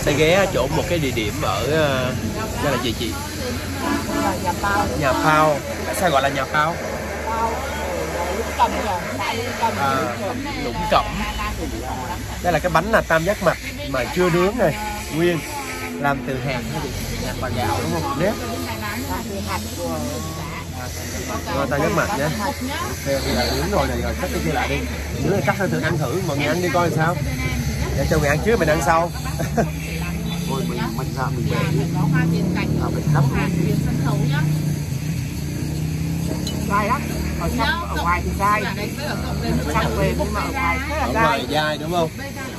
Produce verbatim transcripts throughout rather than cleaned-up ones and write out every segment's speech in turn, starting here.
sẽ ghé chỗ một cái địa điểm ở uh, là gì chị? Nhà Phao. Nhà Phao. Sao gọi là nhà Phao? À, Lũng Cẩm. Đây là cái bánh là tam giác mạch mà chưa nướng này, nguyên làm từ hạt hạt và gạo đúng không? Nếp. Rồi tam giác mạch nhé. Đây là nướng rồi này, rồi cắt cái kia lại đi. Nướng này cắt thử ăn thử, mọi người ăn đi coi sao. Để cho người ăn trước mình ăn sau. Thôi mình mình ra mình về đi. À, mình hấp dai lắm. Ở trong ở ngoài thì dai, sang về nhưng mà ở ngoài rất là ở dai. ngoài dai đúng không?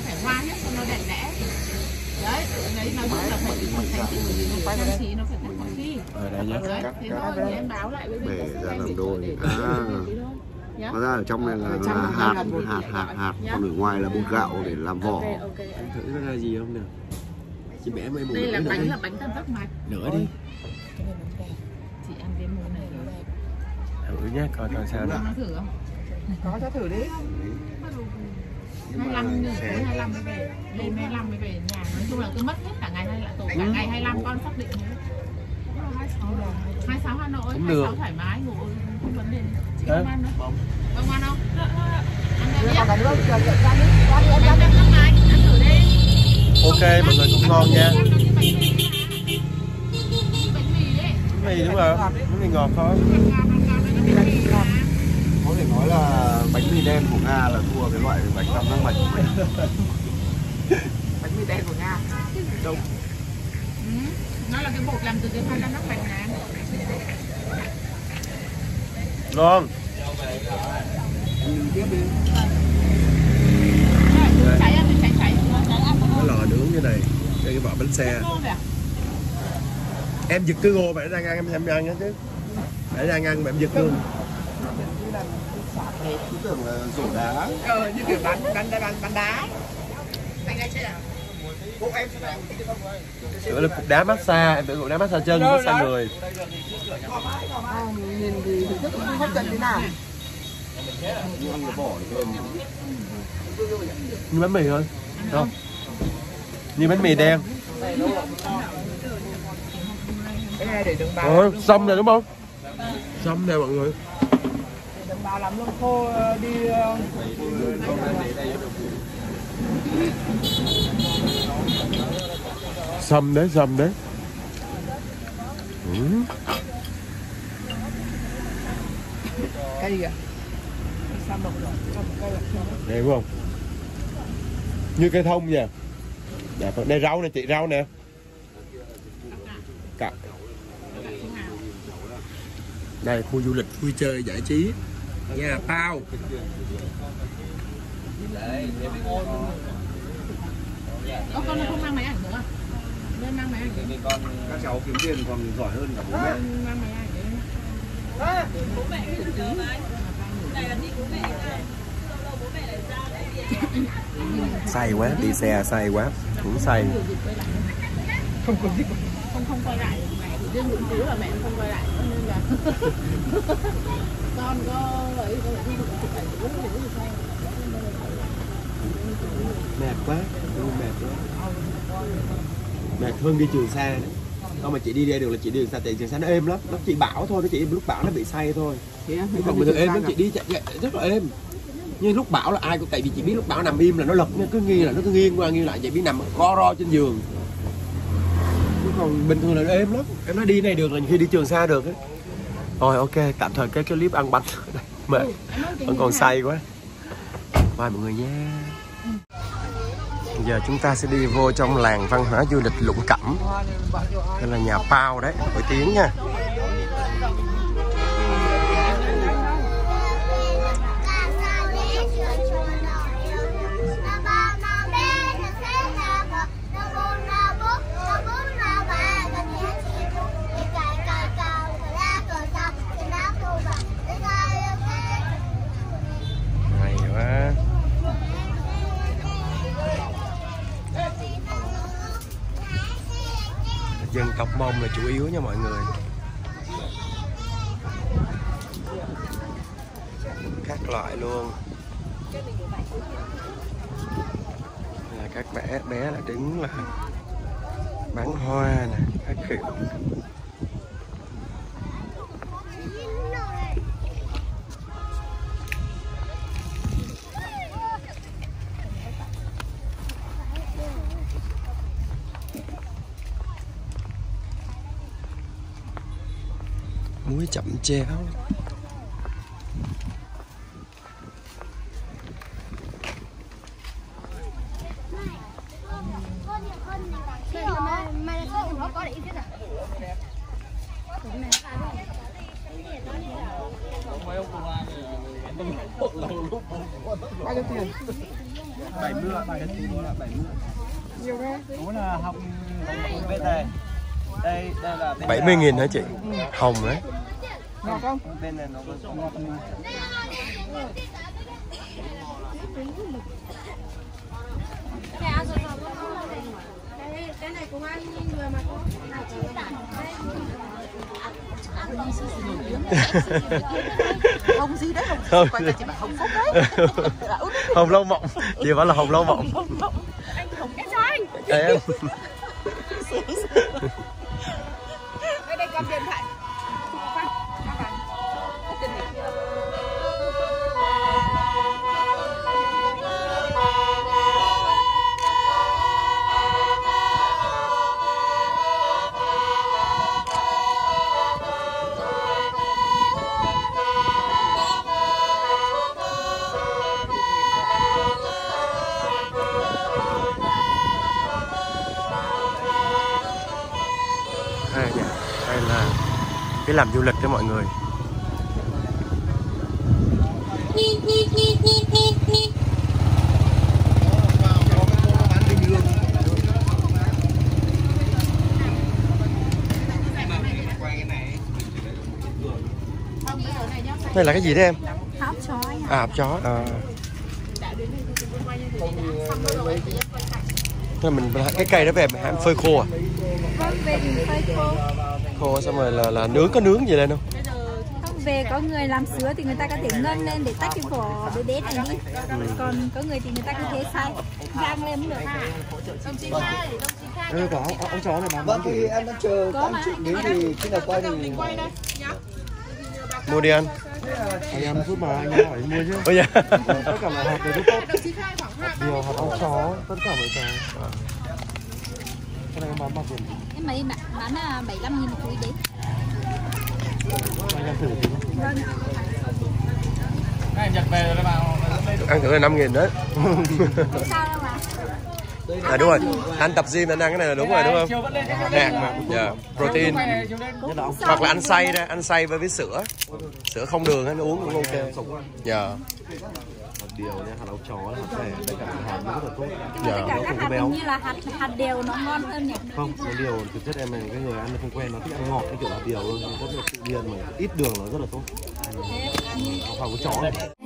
Ở đây nhé. bể ra làm đôi. À, hóa ra ở trong này là, là hạt hạt hạt hạt, còn ở ngoài là bột gạo để làm vỏ. Thử nó ra gì không nào? Chị bẻ mấy muỗng. Đây là bánh là bánh tam giác mạch. Nửa đi. Chị ăn cái muỗng này Thử nhé, coi coi sao nào. nó thử không? Có cho thử đi. hai mươi lăm nữa, hai mươi lăm mới về. Đêm hai mươi lăm mới về nhà. Nói chung là cứ mất hết cả ngày hai tổ cả ngày hai mươi lăm con xác định thế. hai mươi sáu Hà Nội, hai mươi sáu thoải mái ngủ không vấn đề. Chị không ăn nữa. Vâng ăn không? Ăn cả nước cho cho ra đi. Ăn ăn ăn thử đi. Ok, mọi người cũng ngon nha. Bánh mì đấy. Bánh mì đúng không? Bánh mì ngọt thôi. Có thể nói là bánh mì đen của Nga là thua cái loại bánh tam giác mạch. Bánh mì đen của Nga. Đúng. Ừ. Nó là cái bột làm từ cái tam giác mạch này. Ngon. Tiếp đi. Cháy ăn thì cháy cháy. Cái lò nướng như này, đây cái vỏ bánh xe. Em giật cái ngô mà đang ăn em em ăn đó chứ. Để đang ăn mà em giật luôn. Cứ tưởng là rổ đá. Ờ, như kiểu bánh bánh bánh bánh đá. Bánh đá chưa? Tưởng là cục đá massage, em tưởng cục đá massage chân, massage người. À, nhìn thì thực chất không hấp dẫn thế nào. Nhưng ăn cái vỏ thì Như bánh mì thôi. Không. Như bánh mì đen. Cái này để đừng bao. Ồ, xong rồi đúng không? Xong nè mọi người. Đừng bao làm lông khô đi. Xăm đấy, xăm đấy. Ừ. Cây à? Sao mộc rồi? Cây à? Đây đúng không? Như cây thông vậy. Dạ, đây rau nè chị, rau nè. Cà. Đây khu du lịch vui chơi giải trí. Nhà Phao. Ô, con nó không mang máy ảnh nữa à? Nên mang máy ảnh nữa. các cháu kiếm tiền còn giỏi hơn cả bố mẹ. Mang máy ảnh nữa. Bố mẹ cái gì đó mà. Này là đi bố mẹ này. Bố mẹ lại ra đấy. Say quá, đi xe say quá. Cũng say. Không có gì. Không không quay lại mẹ chỉ riêng Nguyễn Phú là mẹ không quay lại nên là con có ấy con đi được chụp ảnh rất là nhiều sao. Mệt quá, mệt quá. Mệt hơn đi Trường Sa. Không mà chị đi ra đường là chị đi đường xa, tại Trường Sa nó êm lắm, nó chỉ bão thôi, nó chỉ lúc bão nó bị say thôi. Còn bình thường êm lắm, chị đi chạy, chạy rất là êm. Nhưng lúc bão là ai cũng, tại vì chị biết lúc bão nằm im là nó lật, cứ nghi là nó cứ nghiêng qua nghiêng lại, chị biết nằm co ro trên giường. Còn bình thường là nó êm lắm, em nói đi này được là khi đi Trường Sa được ấy. Rồi ok, tạm thời cái clip ăn bánh mệt, vẫn còn say quá. Bye mọi người nha. Giờ chúng ta sẽ đi vô trong làng văn hóa du lịch Lũng Cẩm. Đây là nhà Phao đấy, nổi tiếng nha. Hay quá. Dân tộc Mông là chủ yếu nha mọi người. Các loại luôn. Là các bé bé là đứng là Bán hoa nè, các kiểu. Muối chậm chéo. Bao nhiêu tiền? bảy mươi, bảy mươi là bảy mươi. Nhiều đấy. Đúng là học bên này. Đây, đây là bên bảy mươi nghìn hả chị? Hồng đấy. Ngọt không? Bên này nó có ngọt hơn. Cái này cũng ăn người mà có. Hồng gì đấy, hồng quay chị bảo hồng phúc đấy. Hồng lâu mộng, chị bảo là hồng lâu mộng. Anh Hồng cái sao anh? Em. Đây đây cầm điện thoại. Đây nè, đây là cái làm du lịch cho mọi người. Đây là cái gì đấy em? Hóc chó anh ạ. À, hộp chó. À. Thế là mình cái cây đó về mình hãm phơi khô à? Vâng, về thì phơi khô. Khô xong rồi là là nướng, có nướng gì lên không? Không, về có người làm sứa thì người ta có thể ngân lên để tách cái vỏ để đế này đi. Ừ. Còn có người thì người ta cứ thế xay, rang lên cũng được. Đồng chí Khai, đồng chí Khai. Ừ, có ông, ông chó này bán. Vâng, thì em đang chờ Có các mà. chị đến thì khi nào quay thì Mua đi ăn. anh em giúp mà anh em hỏi mua chứ. Ôi dạ. Tất cả là hạt đều rất tốt. Nhiều hạt ốc chó, tất cả mọi cái. Cái này em bán bao tiền? Em mấy bạn bán là bảy mươi lăm nghìn một túi đấy. Anh em thử tí. Vâng. Anh nhặt về rồi đấy bảo. Ăn thử là năm nghìn đấy. Không sao đâu mà. À đúng rồi, anh tập gym anh ăn cái này là đúng rồi đúng không? Hạt mà, dạ, protein. Hoặc là ăn xay ra, ăn xay với với sữa. Sữa không đường anh uống cũng ok. Dạ. Hạt điều nha, hạt ốc chó là hạt rẻ, tất cả hạt nó rất là tốt. Nhưng mà tất cả các hạt như là hạt hạt đều nó ngon hơn nhỉ? Không, cái điều thực chất em này cái người ăn nó không quen, nó thích ăn ngọt cái kiểu hạt điều luôn, nó có được tự nhiên mà ít đường nó rất là tốt. Phòng của chó này.